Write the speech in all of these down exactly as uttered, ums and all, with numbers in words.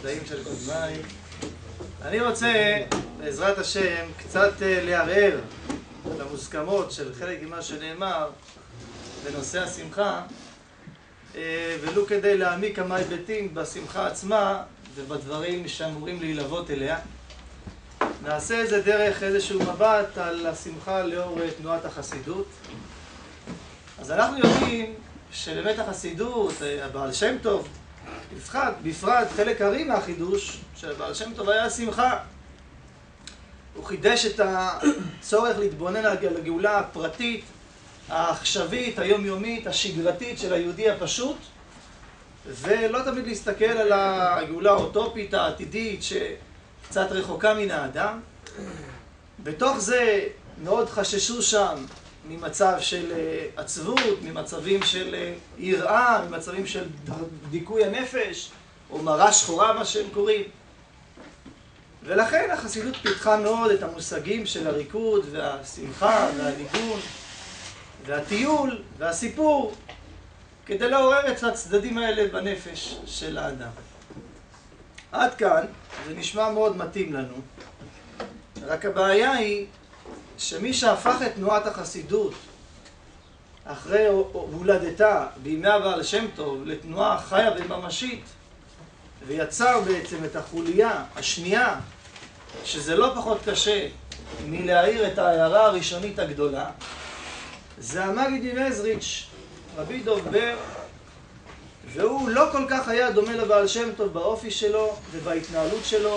הצדעים של קודמיי. אני רוצה, בעזרת השם, קצת לערער על המוסכמות של חלק ממה שנאמר בנושא השמחה, ולו כדי להעמיק כמה היבטים בשמחה עצמה ובדברים שאמורים להילוות אליה. נעשה את זה דרך איזשהו מבט על השמחה לאור תנועת החסידות. אז אנחנו יודעים שבאמת החסידות, הבעל שם טוב, בפרט, בפרט חלק הארי מהחידוש של הבעל שם טוב היה השמחה. הוא חידש את הצורך להתבונן על הגאולה הפרטית, העכשווית, היומיומית, השגרתית של היהודי הפשוט, ולא תמיד להסתכל על הגאולה האוטופית, העתידית, שקצת רחוקה מן האדם. בתוך זה מאוד חששו שם ממצב של עצבות, ממצבים של יראה, ממצבים של דיכוי הנפש, או מראה שחורה, מה שהם קוראים. ולכן החסידות פיתחה מאוד את המושגים של הריקוד והשמחה והניגון והטיול והסיפור, כדי לעורר את הצדדים האלה בנפש של האדם. עד כאן זה נשמע מאוד מתאים לנו, רק הבעיה היא שמי שהפך את תנועת החסידות אחרי הולדתה בימי הבעל שם טוב לתנועה חיה וממשית, ויצר בעצם את החוליה השנייה, שזה לא פחות קשה מלהאיר את ההערה הראשונית הגדולה, זה המגיד ממזריץ', רבי דוב בר, והוא לא כל כך היה דומה לבעל שם טוב באופי שלו ובהתנהלות שלו.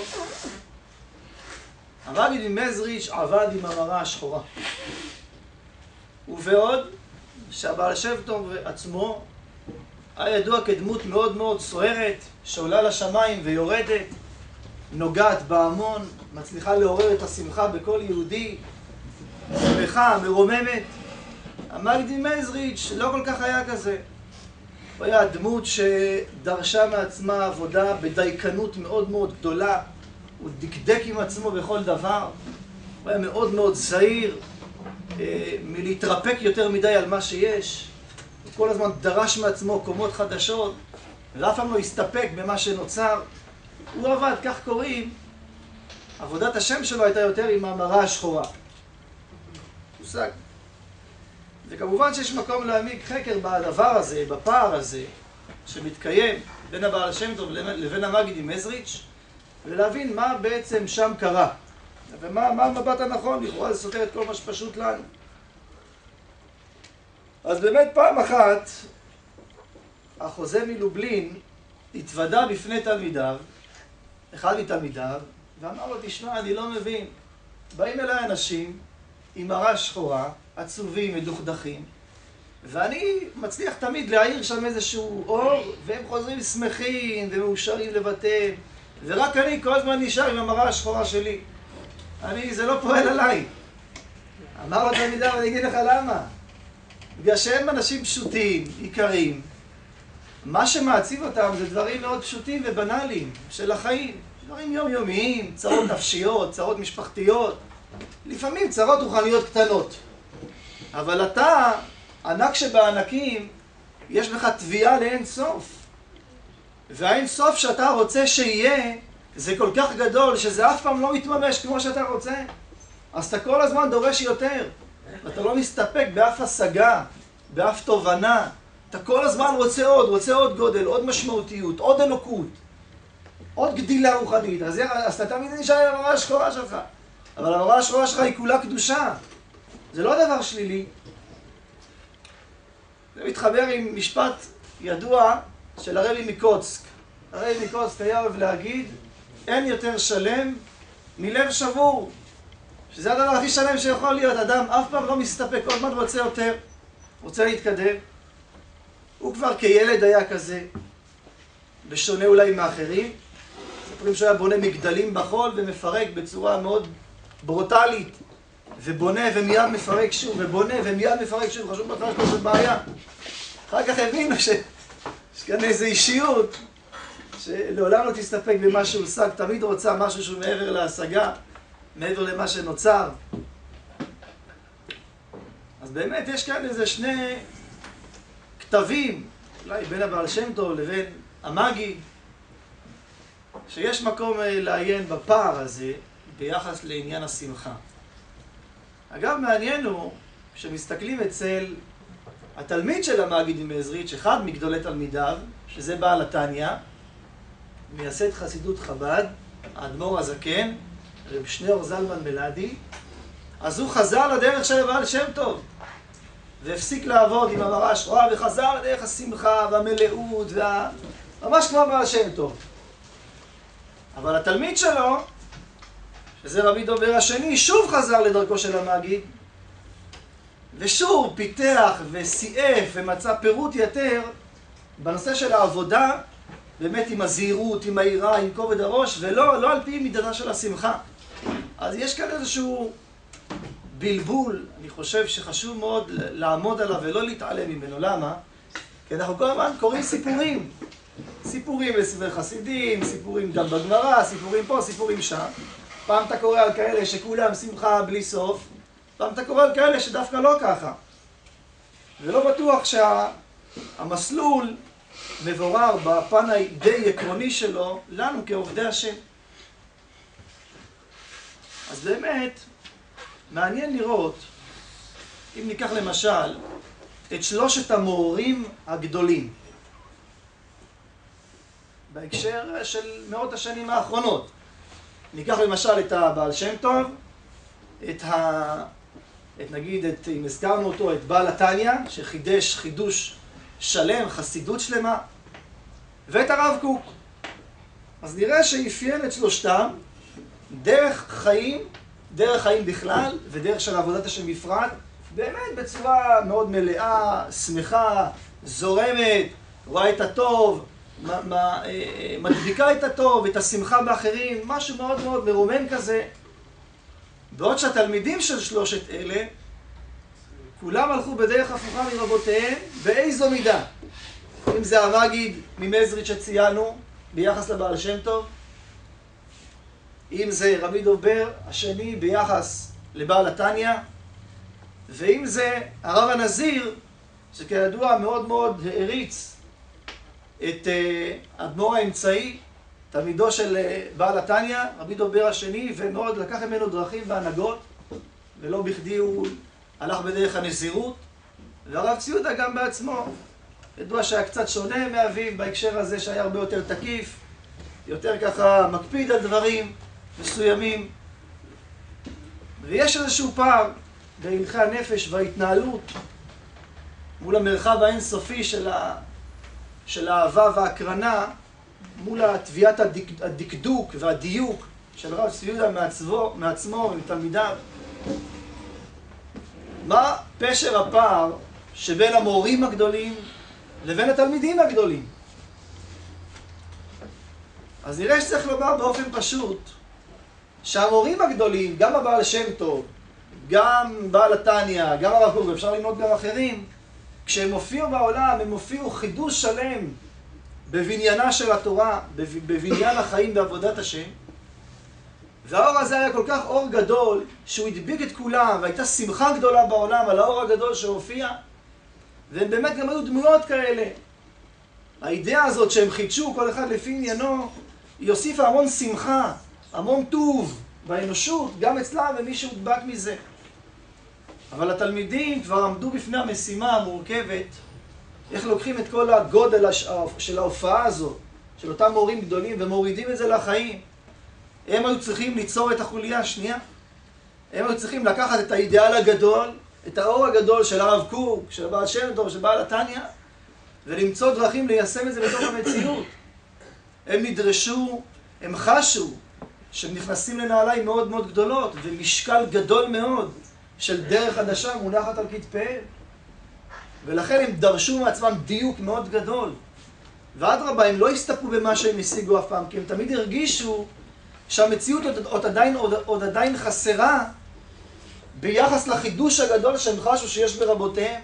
המגיד ממזריץ' עבד עם המראה השחורה. ובעוד שהבעל שם טוב עצמו היה ידוע כדמות מאוד מאוד סוערת, שעולה לשמיים ויורדת, נוגעת בהמון, מצליחה לעורר את השמחה בכל יהודי, שמחה, מרוממת. המגיד ממזריץ' לא כל כך היה כזה. הוא היה דמות שדרשה מעצמה עבודה בדייקנות מאוד מאוד גדולה, הוא דקדק עם עצמו בכל דבר, הוא היה מאוד מאוד זהיר אה, מלהתרפק יותר מדי על מה שיש, הוא כל הזמן דרש מעצמו קומות חדשות, ואף פעם לא הסתפק במה שנוצר. הוא עבד, כך קוראים, עבודת השם שלו הייתה יותר עם המראה השחורה. מושג. וכמובן שיש מקום להעמיק חקר בדבר הזה, בפער הזה, שמתקיים בין הבעל שם טוב לבין המגיד ממזריץ', ולהבין מה בעצם שם קרה, ומה מה המבט הנכון, לכאורה זה סותר את כל מה שפשוט לנו. אז באמת פעם אחת, החוזה מלובלין התוודה בפני תלמידיו, אחד מתלמידיו, ואמר לו, תשמע, אני לא מבין, באים אליי אנשים עם מראה שחורה, עצובים, מדוכדכים, ואני מצליח תמיד להעיר שם איזשהו אור, והם חוזרים שמחים ומאושרים לבתיהם, ורק אני כל הזמן נשאר עם המראה השחורה שלי. אני, זה לא פועל עליי. אמר לו תלמידיו, אני אגיד לך למה. בגלל שהם אנשים פשוטים, עיקרים. מה שמעציב אותם זה דברים מאוד פשוטים ובנאליים של החיים. דברים יומיומיים, צרות נפשיות, צרות משפחתיות. לפעמים צרות רוחניות קטנות. אבל אתה, ענק שבענקים, יש לך תביעה לאין סוף. והאין סוף שאתה רוצה שיהיה, זה כל כך גדול שזה אף פעם לא מתממש כמו שאתה רוצה. אז אתה כל הזמן דורש יותר. ואתה לא מסתפק באף השגה, באף תובנה. אתה כל הזמן רוצה עוד, רוצה עוד גודל, עוד משמעותיות, עוד אלוקות, עוד גדילה רוחנית. אז, אז אתה תמיד נשאר עם המראה השחורה שלך. אבל המראה השחורה שלך היא כולה קדושה. זה לא דבר שלילי. זה מתחבר עם משפט ידוע של הרבי מקוצק. הרבי מקוצק היה אוהב להגיד, אין יותר שלם מלב שבור. שזה הדבר הכי שלם שיכול להיות. אדם אף פעם לא מסתפק, כל הזמן רוצה יותר, רוצה להתקדם. הוא כבר כילד היה כזה, בשונה אולי מאחרים. מספרים שהוא היה בונה מגדלים בחול ומפרק בצורה מאוד ברוטלית, ובונה ומיד מפרק שוב, ובונה ומיד מפרק שוב. חשוב בהתחלה שיש לו בעיה. אחר כך הבינו שיש כאן איזו אישיות שלעולם לא תסתפק במה שהושג, תמיד רוצה משהו שהוא מעבר להשגה, מעבר למה שנוצר. אז באמת יש כאן איזה שני כתבים, אולי בין הבעל שם טוב לבין המגיד, שיש מקום לעיין בפער הזה ביחס לעניין השמחה. אגב, מעניין הוא שמסתכלים אצל התלמיד של המגיד ממזריץ', אחד מגדולי תלמידיו, שזה בעל התניא, מייסד חסידות חב"ד, האדמו"ר הזקן, רב שניאור זלמן מלאדי, אז הוא חזר לדרך של הבעל שם טוב, והפסיק לעבוד עם המרש רואה, וחזר לדרך השמחה והמלאות, וה... ממש כמו הבעל שם טוב. אבל התלמיד שלו, שזה רבי דובר השני, שוב חזר לדרכו של המגיד, ושוב פיתח וסייף ומצא פירוט יתר בנושא של העבודה, באמת עם הזהירות, עם העירה, עם כובד הראש, ולא לא על פי מידתה של השמחה. אז יש כאן איזשהו בלבול, אני חושב שחשוב מאוד לעמוד עליו ולא להתעלם ממנו. למה? כי אנחנו כל הזמן קוראים סיפורים. סיפורים בספרי חסידים, סיפורים גם בגמרא, סיפורים פה, סיפורים שם. פעם אתה קורא על כאלה שכולם שמחה בלי סוף, פעם אתה קורא על כאלה שדווקא לא ככה. ולא בטוח שהמסלול מבורר בפן הדי עקרוני שלו לנו כעובדי השם. אז באמת, מעניין לראות, אם ניקח למשל את שלושת המורים הגדולים, בהקשר של מאות השנים האחרונות. ניקח למשל את הבעל שם טוב, את ה... את נגיד, את, אם הזכרנו אותו, את בעל התניא, שחידש חידוש שלם, חסידות שלמה, ואת הרב קוק. אז נראה שאפיין את שלושתם דרך חיים, דרך חיים בכלל, ודרך של עבודת השם בפרט, באמת בצורה מאוד מלאה, שמחה, זורמת, רואה את הטוב, מדביקה את הטוב, את השמחה באחרים, משהו מאוד מאוד מרומם כזה. בעוד שהתלמידים של שלושת אלה, כולם הלכו בדרך הפוכה מרבותיהם, באיזו מידה. אם זה המגיד ממזריץ' שציינו, ביחס לבעל שם טוב, אם זה רבי דובר השני ביחס לבעל התניא, ואם זה הרב הנזיר, שכידוע מאוד מאוד העריץ את אדמו"ר האמצעי, תלמידו של בעל התניא, רבי דובר השני, ומאוד לקח ממנו דרכים והנהגות, ולא בכדי הוא הלך בדרך הנזירות. והרב ציודה גם בעצמו, ידוע שהיה קצת שונה מאביו בהקשר הזה, שהיה הרבה יותר תקיף, יותר ככה מקפיד על דברים מסוימים. ויש איזשהו פער בהלכי הנפש וההתנהלות מול המרחב האינסופי של, ה... של האהבה וההקרנה, מול התביעת הדק... הדקדוק והדיוק של רב ציודה מעצמו, מעצמו ומתלמידיו. מה פשר הפער שבין המורים הגדולים לבין התלמידים הגדולים? אז נראה שצריך לומר באופן פשוט שהמורים הגדולים, גם הבעל שם טוב, גם בעל התניא, גם הרב קוק, ואפשר ללמוד גם אחרים, כשהם הופיעו בעולם, הם הופיעו חידוש שלם בבניינה של התורה, בבניין החיים בעבודת השם. והאור הזה היה כל כך אור גדול, שהוא הדביק את כולם, והייתה שמחה גדולה בעולם על האור הגדול שהופיע, והם באמת גם היו דמויות כאלה. האידאה הזאת שהם חידשו כל אחד לפי עניינו, היא הוסיפה המון שמחה, המון טוב באנושות, גם אצלם ומי שהודבק מזה. אבל התלמידים כבר עמדו בפני המשימה המורכבת, איך לוקחים את כל הגודל של ההופעה הזאת, של אותם מורים גדולים, ומורידים את זה לחיים. הם היו צריכים ליצור את החוליה השנייה. הם היו צריכים לקחת את האידיאל הגדול, את האור הגדול של הרב קוק, של בעל שם טוב, של בעל התניא, ולמצוא דרכים ליישם את זה בתוך המציאות. הם נדרשו, הם חשו, שהם נכנסים לנעליים מאוד מאוד גדולות, ומשקל גדול מאוד של דרך חדשה מונחת על כתפיהם. ולכן הם דרשו מעצמם דיוק מאוד גדול. ואדרבה, הם לא הסתפקו במה שהם השיגו אף פעם, כי הם תמיד הרגישו שהמציאות עוד, עוד, עדיין, עוד, עוד עדיין חסרה ביחס לחידוש הגדול שהם חשו שיש ברבותיהם.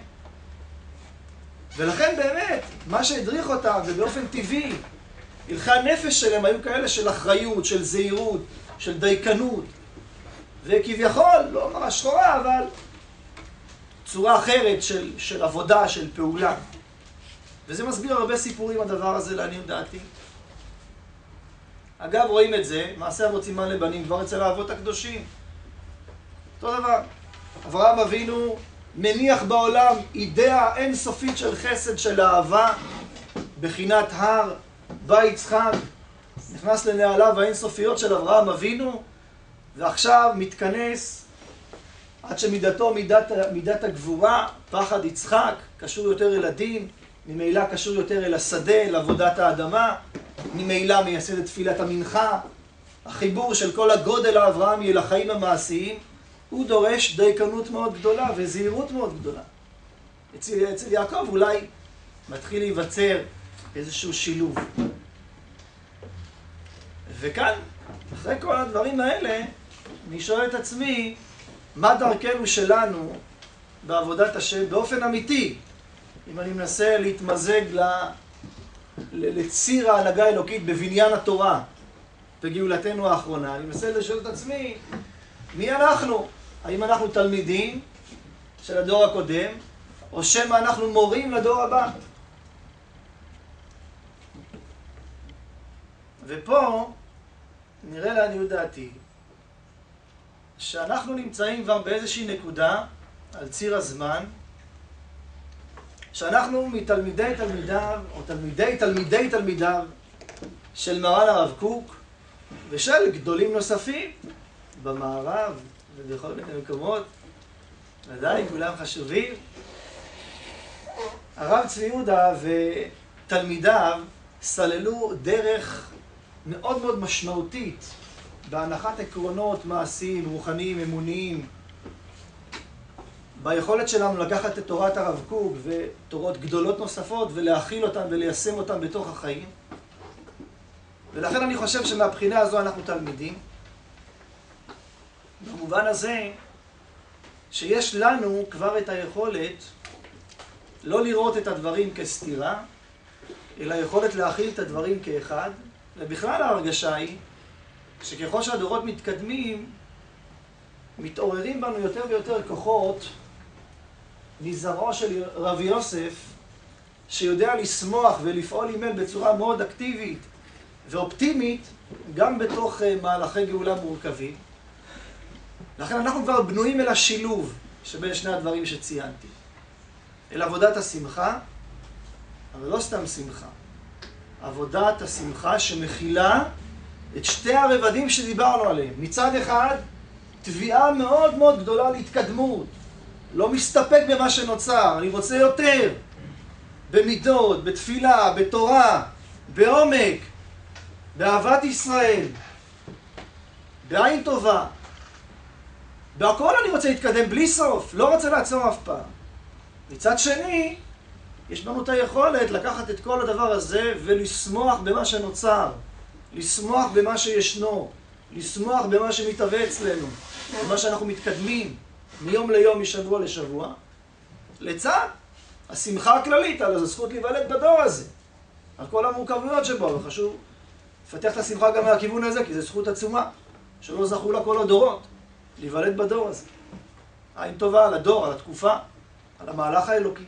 ולכן באמת, מה שהדריך אותם, ובאופן טבעי, הלכי הנפש שלהם היו כאלה של אחריות, של זהירות, של דייקנות, וכביכול, לא ממש שחורה, אבל צורה אחרת של, של עבודה, של פעולה. וזה מסביר הרבה סיפורים הדבר הזה לעניות דעתי. אגב, רואים את זה, מעשה אבות סימן לבנים, כבר אצל האבות הקדושים. אותו דבר. אברהם אבינו מניח בעולם אידאה אינסופית של חסד, של אהבה, בחינת הר, בית יצחק, נכנס לנעליו האינסופיות של אברהם אבינו, ועכשיו מתכנס עד שמידתו מידת, מידת הגבורה, פחד יצחק, קשור יותר אל הדין, ממילא קשור יותר אל השדה, אל עבודת האדמה, ממילא מייסד את תפילת המנחה, החיבור של כל הגודל האברהמי אל החיים המעשיים, הוא דורש דייקנות מאוד גדולה וזהירות מאוד גדולה. אצל, אצל יעקב אולי מתחיל להיווצר איזשהו שילוב. וכאן, אחרי כל הדברים האלה, אני שואל את עצמי, מה דרכנו שלנו בעבודת השם באופן אמיתי, אם אני מנסה להתמזג ל... לציר ההנהגה האלוקית בבניין התורה, בגאולתנו האחרונה. אני מנסה לשאול את עצמי, מי אנחנו? האם אנחנו תלמידים של הדור הקודם, או שמא אנחנו מורים לדור הבא? ופה נראה לעניות דעתי שאנחנו נמצאים כבר באיזושהי נקודה על ציר הזמן, שאנחנו מתלמידי תלמידיו, או תלמידי תלמידי תלמידיו של מרן הרב קוק, ושל גדולים נוספים במערב ובכל מיני מקומות, ודאי כולם חשובים. הרב צבי יהודה ותלמידיו סללו דרך מאוד מאוד משמעותית בהנחת עקרונות מעשיים, רוחניים, אמוניים, ביכולת שלנו לקחת את תורת הרב קוק ותורות גדולות נוספות ולהכיל אותן וליישם אותן בתוך החיים. ולכן אני חושב שמהבחינה הזו אנחנו תלמידים, במובן הזה שיש לנו כבר את היכולת לא לראות את הדברים כסתירה, אלא יכולת להכיל את הדברים כאחד. ובכלל ההרגשה היא שככל שהדורות מתקדמים, מתעוררים בנו יותר ויותר כוחות מזרעו של רבי יוסף, שיודע לשמוח ולפעול עימם בצורה מאוד אקטיבית ואופטימית, גם בתוך מהלכי גאולה מורכבים. לכן אנחנו כבר בנויים אל השילוב שבין שני הדברים שציינתי. אל עבודת השמחה, אבל לא סתם שמחה. עבודת השמחה שמכילה את שתי הרבדים שדיברנו עליהם. מצד אחד, תביעה מאוד מאוד גדולה להתקדמות. לא מסתפק במה שנוצר, אני רוצה יותר. במידות, בתפילה, בתורה, בעומק, באהבת ישראל, בעין טובה. בהכל אני רוצה להתקדם בלי סוף, לא רוצה לעצור אף פעם. מצד שני, יש בנו את היכולת לקחת את כל הדבר הזה ולשמוח במה שנוצר, לשמוח במה שישנו, לשמוח במה שמתהווה אצלנו, במה שאנחנו מתקדמים מיום ליום, משבוע לשבוע, לצד השמחה הכללית, על הזכות להיוולד בדור הזה, על כל המורכבויות שבו, וחשוב לפתח את השמחה גם מהכיוון הזה, כי זו זכות עצומה, שלא זכו לה כל הדורות, להיוולד בדור הזה. עין טובה על הדור, על התקופה, על המהלך האלוקי.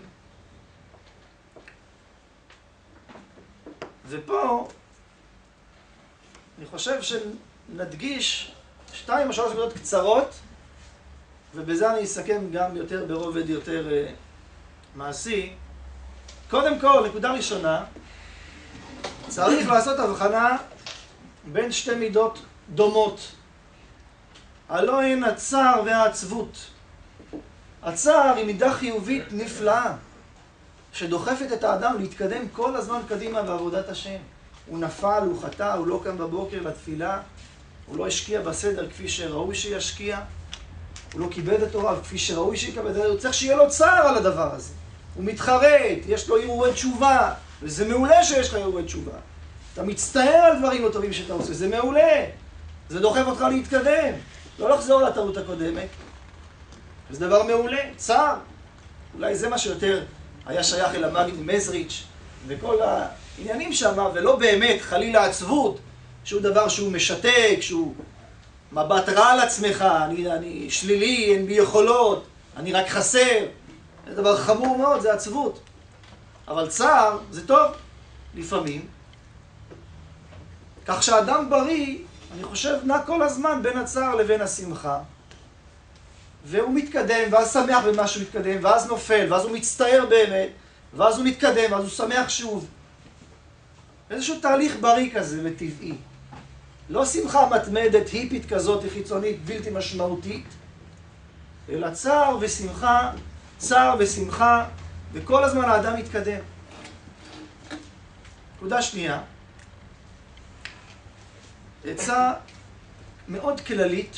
ופה אני חושב שנדגיש שתיים או שלוש נקודות קצרות, ובזה אני אסכם גם יותר ברובד יותר uh, מעשי. קודם כל, נקודה ראשונה, צריך לעשות הבחנה בין שתי מידות דומות. הלא הן הצער והעצבות. הצער היא מידה חיובית נפלאה, שדוחפת את האדם להתקדם כל הזמן קדימה בעבודת השם. הוא נפל, הוא חטא, הוא לא קם בבוקר לתפילה, הוא לא השקיע בסדר כפי שראוי שישקיע, הוא לא כיבד את הוריו כפי שראוי שיקבד, הוא צריך שיהיה לו צער על הדבר הזה. הוא מתחרט, יש לו הרהורי תשובה, וזה מעולה שיש לך הרהורי תשובה. אתה מצטער על דברים לא טובים שאתה עושה, זה מעולה. זה דוחף אותך להתקדם, לא לחזור לטעות הקודמת. וזה דבר מעולה, צער. אולי זה מה שיותר היה שייך אל המגיד מזריץ' וכל העניינים שם, ולא באמת חלילה עצבות, שהוא דבר שהוא משתק, שהוא מבט רע על עצמך, אני, אני שלילי, אין בי יכולות, אני רק חסר. זה דבר חמור מאוד, זה עצבות. אבל צער זה טוב, לפעמים. כך שאדם בריא, אני חושב, נע כל הזמן בין הצער לבין השמחה. והוא מתקדם, ואז שמח במה שהוא מתקדם, ואז נופל, ואז הוא מצטער באמת, ואז הוא מתקדם, ואז הוא שמח שוב. איזשהו תהליך בריא כזה וטבעי. לא שמחה מתמדת, היפית כזאת, חיצונית, בלתי משמעותית, אלא צער ושמחה, צער ושמחה, וכל הזמן האדם מתקדם. נקודה שנייה, עצה מאוד כללית,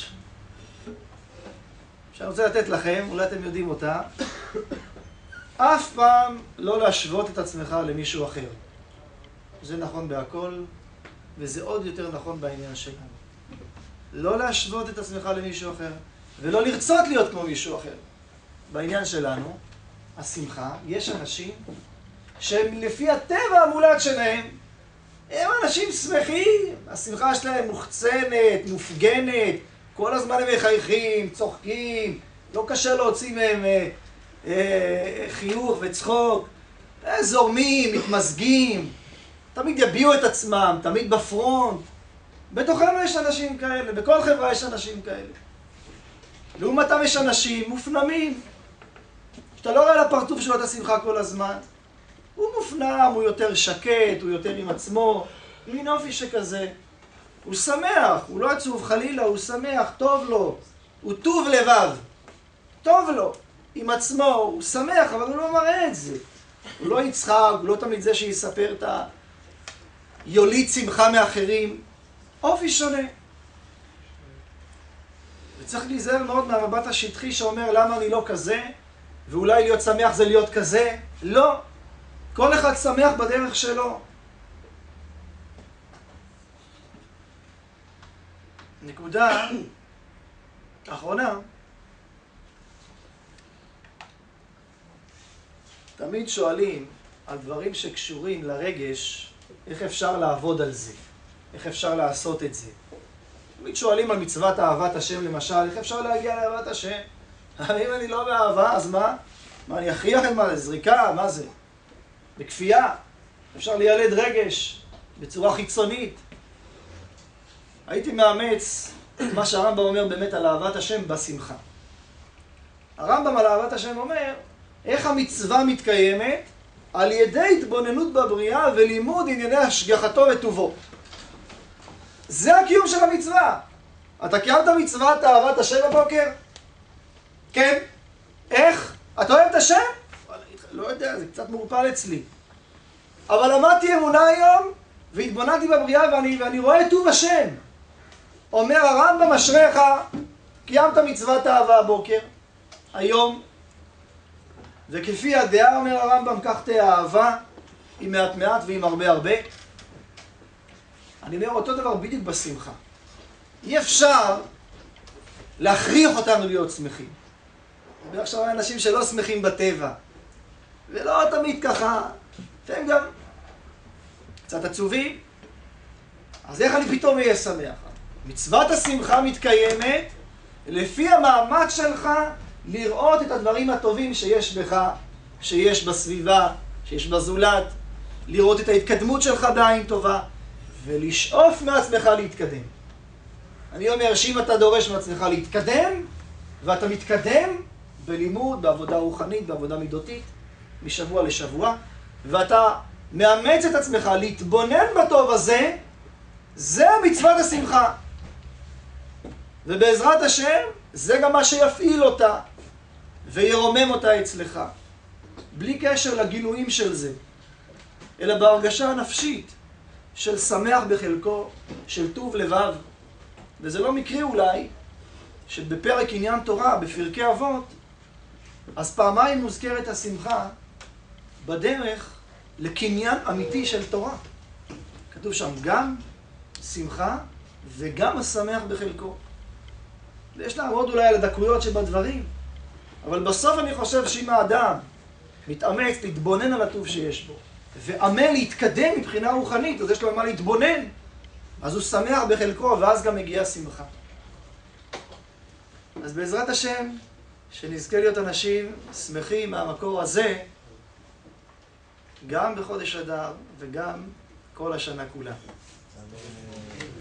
שאני רוצה לתת לכם, אולי אתם יודעים אותה, אף פעם לא להשוות את עצמך למישהו אחר. זה נכון בהכל, וזה עוד יותר נכון בעניין שלנו. לא להשוות את עצמך למישהו אחר, ולא לרצות להיות כמו מישהו אחר. בעניין שלנו, השמחה, יש אנשים שהם לפי הטבע המולד שלהם, הם אנשים שמחים, השמחה שלהם מוחצנת, מופגנת, כל הזמן הם מחייכים, צוחקים, לא קשה להוציא מהם אה, אה, חיוך וצחוק, אה, זורמים, מתמזגים, תמיד יביעו את עצמם, תמיד בפרונט. בתוכנו יש אנשים כאלה, בכל חברה יש אנשים כאלה. לעומתם יש אנשים מופנמים, שאתה לא רואה על הפרצוף שלו את השמחה כל הזמן. הוא מופנם, הוא יותר שקט, הוא יותר עם עצמו, מין אופי שכזה. הוא שמח, הוא לא עצוב חלילה, הוא שמח, טוב לו, הוא טוב לבב, טוב לו, עם עצמו, הוא שמח, אבל הוא לא מראה את זה. הוא לא יצחק, הוא לא תמיד זה שיספר את היוליד שמחה מאחרים. אופי שונה. וצריך להיזהר מאוד מהמבט השטחי שאומר למה אני לא כזה, ואולי להיות שמח זה להיות כזה. לא. כל אחד שמח בדרך שלו. נקודה אחרונה, תמיד שואלים על דברים שקשורים לרגש, איך אפשר לעבוד על זה, איך אפשר לעשות את זה. תמיד שואלים על מצוות אהבת השם למשל, איך אפשר להגיע לאהבת השם? אם אני לא באהבה, אז מה? מה, אני אכריח את מה? זריקה? מה זה? בכפייה? אפשר לילד רגש בצורה חיצונית. הייתי מאמץ את מה שהרמב"ם אומר באמת על אהבת השם בשמחה. הרמב"ם על אהבת השם אומר, איך המצווה מתקיימת? על ידי התבוננות בבריאה ולימוד ענייני השגחתו וטובו. זה הקיום של המצווה. אתה קיימת מצוות אהבת השם בבוקר? כן. איך? אתה אוהב את השם? לא יודע, זה קצת מורפל אצלי. אבל למדתי אמונה היום, והתבוננתי בבריאה ואני, ואני רואה טוב השם. אומר הרמב"ם, אשריך, קיימת מצוות אהבה הבוקר, היום, וכפי הדעה, אומר הרמב"ם, כך תהיה אהבה, עם מעט מעט ועם הרבה הרבה. אני אומר אותו דבר בדיוק בשמחה. אי אפשר להכריח אותנו להיות שמחים. ועכשיו אנשים שלא שמחים בטבע, ולא תמיד ככה, לפעמים גם קצת עצובים, אז איך אני פתאום אהיה שמח? מצוות השמחה מתקיימת לפי המאמץ שלך לראות את הדברים הטובים שיש בך, שיש בסביבה, שיש בזולת, לראות את ההתקדמות שלך בעין טובה, ולשאוף מעצמך להתקדם. אני אומר שאם אתה דורש מעצמך להתקדם, ואתה מתקדם בלימוד, בעבודה רוחנית, בעבודה מידותית, משבוע לשבוע, ואתה מאמץ את עצמך להתבונן בטוב הזה, זה מצוות השמחה. ובעזרת השם, זה גם מה שיפעיל אותה, וירומם אותה אצלך. בלי קשר לגילויים של זה, אלא בהרגשה הנפשית של שמח בחלקו, של טוב לבב. וזה לא מקרי אולי, שבפרק עניין תורה, בפרקי אבות, אז פעמיים מוזכרת השמחה בדרך לקניין אמיתי של תורה. כתוב שם גם שמחה וגם השמח בחלקו. ויש לעמוד אולי על הדקויות שבדברים, אבל בסוף אני חושב שאם האדם מתאמץ להתבונן על הטוב שיש בו, ועמל להתקדם מבחינה רוחנית, אז יש לו מה להתבונן, אז הוא שמח בחלקו, ואז גם מגיעה שמחה. אז בעזרת השם, שנזכה להיות אנשים שמחים מהמקור הזה, גם בחודש אדר וגם כל השנה כולה. אבל